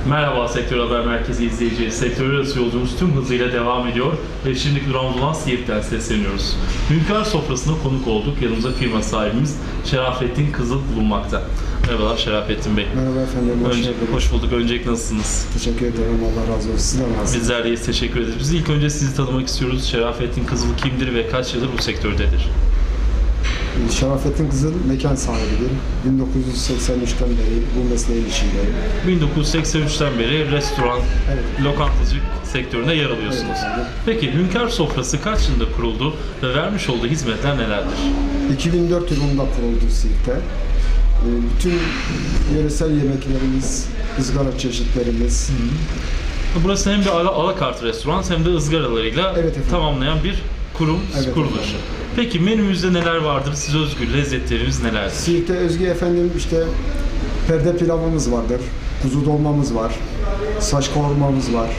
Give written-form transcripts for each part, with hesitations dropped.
Merhaba Sektör Haber Merkezi izleyicileri. Sektör arası yolculuğumuz tüm hızıyla devam ediyor ve şimdiki durağımız olan Siirt'ten sesleniyoruz. Hünkar sofrasına konuk olduk. Yanımızda firma sahibimiz Şerafettin Kızıl bulunmakta. Merhabalar Şerafettin Bey. Merhaba efendim. Hoş bulduk. Öncelikle nasılsınız? Teşekkür ederim. Allah razı olsun. Sizden nasılsınız? Bizler de iyiyiz. Teşekkür ederiz. Biz ilk önce sizi tanımak istiyoruz. Şerafettin Kızıl kimdir ve kaç yıldır bu sektördedir? Şerafettin Kızıl mekan sahibidir. 1983'ten beri bu mesleğin içindeyim. 1983'ten beri restoran, lokantacılık sektöründe yer alıyorsunuz. Evet efendim. Peki Hünkar Sofrası kaç yılında kuruldu ve vermiş olduğu hizmetler nelerdir? 2004 yılında kuruldu Siirt'te. Bütün yöresel yemeklerimiz, ızgara çeşitlerimiz. Burası hem bir alakart restoran hem de ızgaralarıyla tamamlayan bir kurum, kuruluş. Efendim. Peki menümüzde neler vardır? Size özgü lezzetlerimiz nelerdir? Siirt'te özgü efendim işte perde pilavımız vardır. Kuzu dolmamız var. Saç kavurmamız var.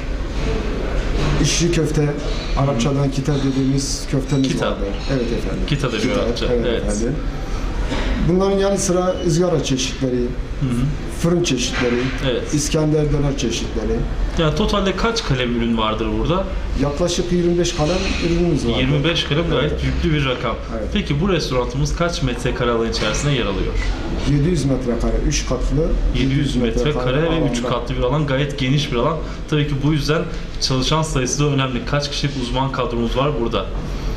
İçli köfte, Arapçadan kita dediğimiz köftemiz Kita. vardır. Evet efendim. Kita da bir Arapça. Evet efendim. Bunların yanı sıra ızgara çeşitleri, fırın çeşitleri, İskender döner çeşitleri. Yani totalde kaç kalem ürün vardır burada? Yaklaşık 25 kalem ürünümüz var. 25 kalem gayet yüklü bir rakam. Evet. Peki bu restoranımız kaç metrekare alan içerisinde yer alıyor? 700 metrekare, 3 katlı. 700 metrekare ve 3 alanda. katlı bir alan, gayet geniş bir alan. Tabii ki bu yüzden çalışan sayısı da önemli. Kaç kişilik uzman kadromuz var burada?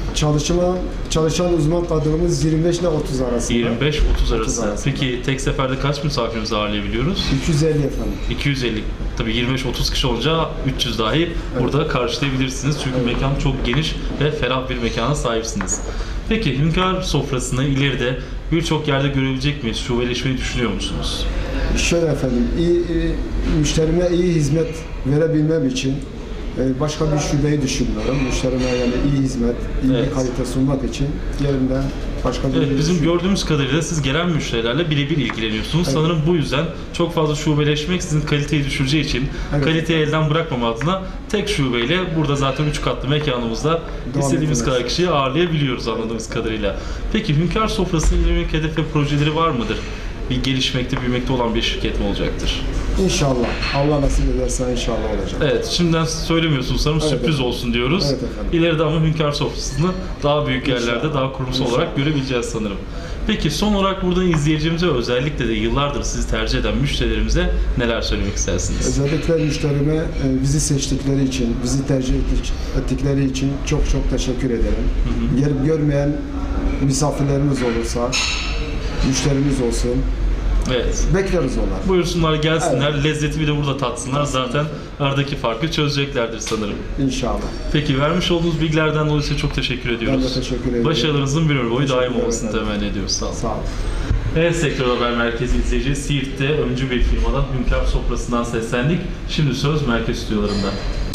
Çalışan uzman kadromuz 25 ile 30 arasında. 25-30 arası. arasında. Peki tek seferde kaç misafirimizi ağırlayabiliyoruz? 250 efendim. 250. Tabii 25-30 kişi olunca 300 dahi burada karşılayabilirsiniz. Çünkü mekan çok geniş ve ferah bir mekana sahipsiniz. Peki Hünkar sofrasını ileride birçok yerde görebilecek miyiz? Şubeleşmeyi düşünüyor musunuz? Şöyle efendim, müşterime iyi hizmet verebilmem için başka bir şubeyi düşünmüyorum. Müşterime yani iyi hizmet, iyi bir kalite sunmak için yerimden başka bir bizim gördüğümüz kadarıyla siz gelen müşterilerle birebir ilgileniyorsunuz. Sanırım bu yüzden çok fazla şubeleşmek sizin kaliteyi düşüreceği için kaliteyi elden bırakmama adına tek şubeyle burada zaten 3 katlı mekanımızda istediğimiz kadar kişiyi ağırlayabiliyoruz anladığımız kadarıyla. Peki Hünkar sofrasının ilerlemek hedef ve projeleri var mıdır? Bir gelişmekte, büyümekte olan bir şirket mi olacaktır? İnşallah. Allah nasip ederse inşallah olacak. Evet, şimdiden söylemiyorsunuz sanırım, sürpriz olsun diyoruz. Evet efendim. İleride ama Hünkar sofrasını daha büyük yerlerde, daha kurumsal olarak görebileceğiz sanırım. Peki son olarak buradan izleyicimize, özellikle de yıllardır sizi tercih eden müşterilerimize neler söylemek istersiniz? Özellikle müşterime bizi seçtikleri için, bizi tercih ettikleri için çok teşekkür ederim. Yer görmeyen misafirlerimiz olursa, müşterimiz olsun. Evet. Bekleriz onlar. Buyursunlar, gelsinler, lezzeti bir de burada tatsınlar. Zaten aradaki farkı çözeceklerdir sanırım. İnşallah. Peki vermiş olduğunuz bilgilerden dolayı size çok teşekkür ediyoruz. Ben de teşekkür ederim. Başarılarınızın bir ömür boyu daim Teşekkür olmasını ederim. temenni ediyoruz. Sağ olun. Sağ olun. Evet, Sektör Haber Merkezi izleyici, Siirt'te öncü bir firmadan Hünkar sofrasından seslendik. Şimdi söz merkez stüdyolarında.